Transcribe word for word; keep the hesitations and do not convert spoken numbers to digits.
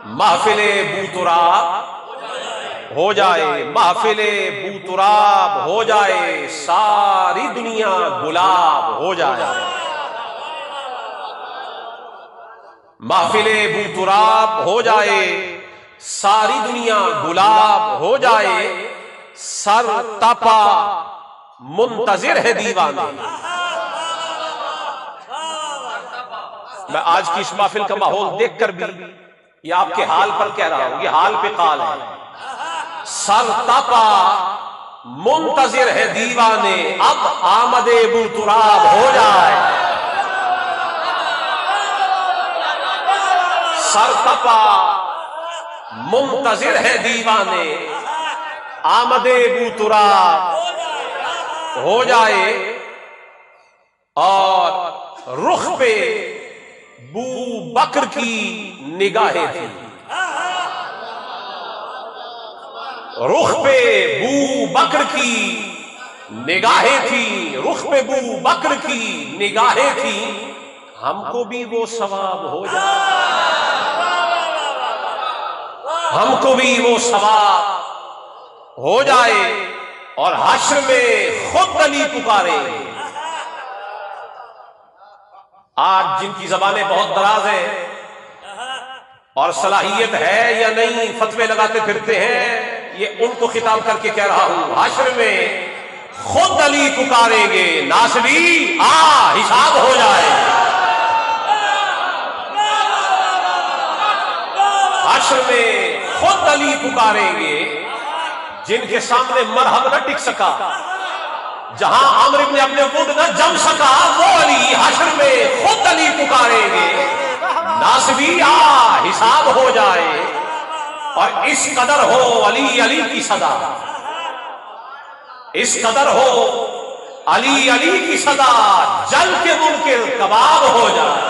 महफिले बूतुराब हो जाए, महफिले बूतुराब हो जाए, सारी दुनिया गुलाब हो जाए। महफिले बूतुराब हो जाए, सारी दुनिया गुलाब हो जाए, सर तपा मुंतजिर है दीवाने। मैं आज की इस महफिल का माहौल देखकर भी ये आपके हाल पर कह रहा हूं, ये हाल पे काल है। सर तपा मुंतजिर है दीवाने, अब आमदे बूतुराब हो जाए। सर तपा मुंतजिर है दीवाने, आमदे बूतुराब हो जाए, और रुख पे बू बकर की निगाहें थी। रुख पे बू बकर की निगाहें थी, रुख पे बू बकर की निगाहें थी, हमको भी वो सवाब हो जाए, हमको भी वो सवाब हो जाए, और हश्र में खुद अली पुकारेंगे। आज जिनकी जबानें बहुत दराज हैं और सलाहियत है या नहीं फतवे लगाते फिरते हैं, ये उनको खिताब करके कह रहा हूं, हश्र में खुद अली पुकारेंगे, नासबी आ हिसाब हो जाए। हश्र में खुद अली पुकारेंगे, जिनके सामने मरहम न टिक सका, जहां आमर इब्न अपने वुड न जम सका, वो अली हश्र में खुद अली पुकारेंगे, नासबी आ हिसाब हो जाए। और इस कदर हो अली अली की सदा, इस कदर हो अली अली की सदा, जल के मुनकिर कबाब हो जाए।